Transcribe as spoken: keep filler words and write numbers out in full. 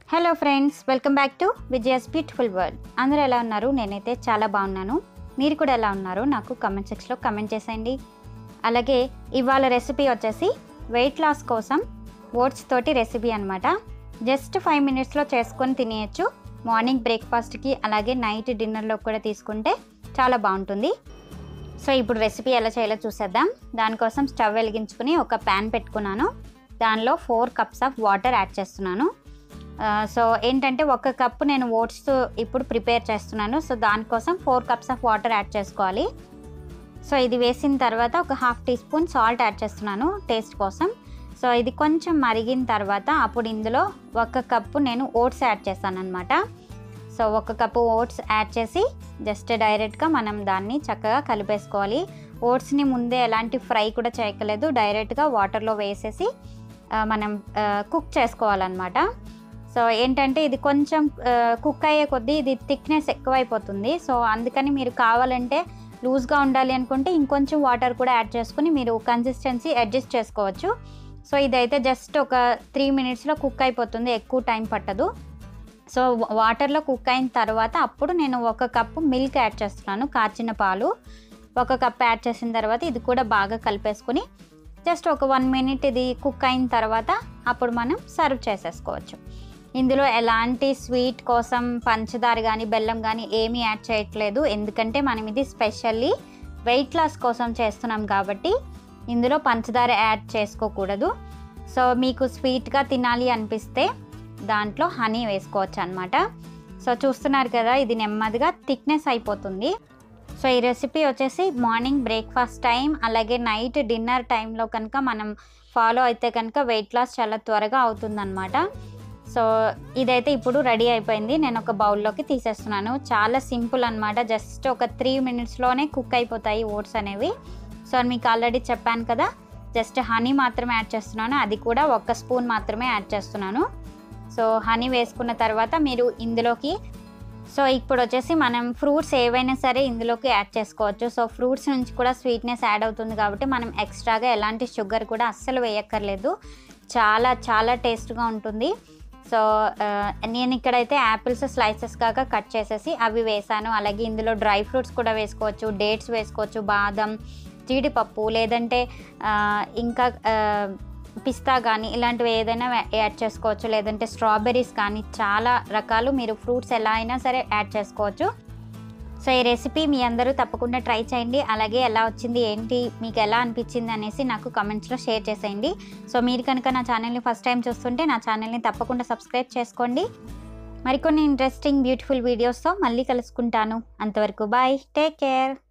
Hello friends, welcome back to Vijaya's beautiful world. అందరూ ఎలా ఉన్నారు? నేనైతే చాలా బాగున్నాను. మీరు కూడా ఎలా ఉన్నారో నాకు కమెంట్ సెక్షన్లో కమెంట్ చేసేయండి. అలాగే ఇవాళ రెసిపీ వచ్చేసి వెయిట్ లాస్ కోసం ఓట్స్ తోటి రెసిపీ అనమాట. జస్ట్ ఫైవ్ మినిట్స్లో చేసుకొని తినేయచ్చు. మార్నింగ్ బ్రేక్ఫాస్ట్కి అలాగే నైట్ డిన్నర్లో కూడా తీసుకుంటే చాలా బాగుంటుంది. సో ఇప్పుడు రెసిపీ ఎలా చేయాలో చూసేద్దాం. దానికోసం స్టవ్ వెలిగించుకుని ఒక ప్యాన్ పెట్టుకున్నాను. దానిలో four cups of water add చేస్తున్నాను. సో ఏంటంటే ఒక కప్పు నేను ఓట్స్ ఇప్పుడు ప్రిపేర్ చేస్తున్నాను. సో దానికోసం four cups of water add చేసుకోవాలి. సో ఇది వేసిన తర్వాత ఒక half teaspoon salt add చేస్తున్నాను టేస్ట్ కోసం. సో ఇది కొంచెం మరిగిన తర్వాత అప్పుడు ఇందులో ఒక కప్పు నేను ఓట్స్ యాడ్ చేస్తాను అనమాట. సో ఒక కప్పు ఓట్స్ యాడ్ చేసి జస్ట్ డైరెక్ట్గా మనం దాన్ని చక్కగా కలిపేసుకోవాలి. ఓట్స్ని ముందే ఎలాంటి ఫ్రై కూడా చేయక్కలేదు, డైరెక్ట్గా వాటర్లో వేసేసి మనం కుక్ చేసుకోవాలన్నమాట. సో ఏంటంటే ఇది కొంచెం కుక్ అయ్యే కొద్దీ ఇది థిక్నెస్ ఎక్కువైపోతుంది. సో అందుకని మీరు కావాలంటే లూజ్గా ఉండాలి అనుకుంటే ఇంకొంచెం వాటర్ కూడా యాడ్ చేసుకుని మీరు కన్సిస్టెన్సీ అడ్జస్ట్ చేసుకోవచ్చు. సో ఇదైతే జస్ట్ ఒక త్రీ మినిట్స్లో కుక్ అయిపోతుంది, ఎక్కువ టైం పట్టదు. సో వాటర్లో కుక్ అయిన తర్వాత అప్పుడు నేను ఒక కప్పు మిల్క్ యాడ్ చేస్తున్నాను, కాచిన పాలు ఒక కప్ యాడ్ చేసిన తర్వాత ఇది కూడా బాగా కలిపేసుకుని జస్ట్ ఒక వన్ మినిట్ ఇది కుక్ అయిన తర్వాత అప్పుడు మనం సర్వ్ చేసేసుకోవచ్చు. ఇందులో ఎలాంటి స్వీట్ కోసం పంచదార కానీ బెల్లం కానీ ఏమీ యాడ్ చేయట్లేదు, ఎందుకంటే మనం ఇది స్పెషల్లీ వెయిట్ లాస్ కోసం చేస్తున్నాం కాబట్టి ఇందులో పంచదార యాడ్ చేసుకోకూడదు. సో మీకు స్వీట్గా తినాలి అనిపిస్తే దాంట్లో హనీ వేసుకోవచ్చు అనమాట. సో చూస్తున్నారు కదా, ఇది నెమ్మదిగా థిక్నెస్ అయిపోతుంది. సో ఈ రెసిపీ వచ్చేసి మార్నింగ్ బ్రేక్ఫాస్ట్ టైం అలాగే నైట్ డిన్నర్ టైంలో కనుక మనం ఫాలో అయితే కనుక వెయిట్ లాస్ చాలా త్వరగా అవుతుందన్నమాట. సో ఇదైతే ఇప్పుడు రెడీ అయిపోయింది. నేను ఒక బౌల్లోకి తీసేస్తున్నాను. చాలా సింపుల్ అనమాట, జస్ట్ ఒక త్రీ మినిట్స్లోనే కుక్ అయిపోతాయి ఓట్స్ అనేవి. సో మీకు ఆల్రెడీ చెప్పాను కదా, జస్ట్ హనీ మాత్రమే యాడ్ చేస్తున్నాను, అది కూడా ఒక స్పూన్ మాత్రమే యాడ్ చేస్తున్నాను. సో హనీ వేసుకున్న తర్వాత మీరు ఇందులోకి సో ఇప్పుడు వచ్చేసి మనం ఫ్రూట్స్ ఏవైనా సరే ఇందులోకి యాడ్ చేసుకోవచ్చు. సో ఫ్రూట్స్ నుంచి కూడా స్వీట్నెస్ యాడ్ అవుతుంది కాబట్టి మనం ఎక్స్ట్రాగా ఎలాంటి షుగర్ కూడా అస్సలు వేయక్కర్లేదు. చాలా చాలా టేస్ట్గా ఉంటుంది. సో నేను ఇక్కడైతే యాపిల్స్ స్లైసెస్ కాగా కట్ చేసేసి అవి వేసాను. అలాగే ఇందులో డ్రై ఫ్రూట్స్ కూడా వేసుకోవచ్చు, డేట్స్ వేసుకోవచ్చు, బాదం, జీడిపప్పు, లేదంటే ఇంకా పిస్తా కానీ ఇలాంటివి ఏదైనా యాడ్ చేసుకోవచ్చు, లేదంటే స్ట్రాబెర్రీస్ కానీ చాలా రకాలు మీరు ఫ్రూట్స్ ఎలా అయినా సరే యాడ్ చేసుకోవచ్చు. సో ఈ రెసిపీ మీ అందరూ తప్పకుండా ట్రై చేయండి. అలాగే ఎలా వచ్చింది ఏంటి మీకు ఎలా అనిపించింది అనేసి నాకు కమెంట్స్లో షేర్ చేసేయండి. సో మీరు కనుక నా ఛానల్ని ఫస్ట్ టైం చూస్తుంటే నా ఛానల్ని తప్పకుండా సబ్స్క్రైబ్ చేసుకోండి. మరికొన్ని ఇంట్రెస్టింగ్ బ్యూటిఫుల్ వీడియోస్తో మళ్ళీ కలుసుకుంటాను. అంతవరకు బాయ్, టేక్ కేర్.